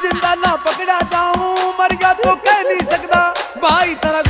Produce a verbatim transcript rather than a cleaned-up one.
जिंदा ना पकड़ा जाऊं, मर गया तो कह नहीं सकता भाई तेरा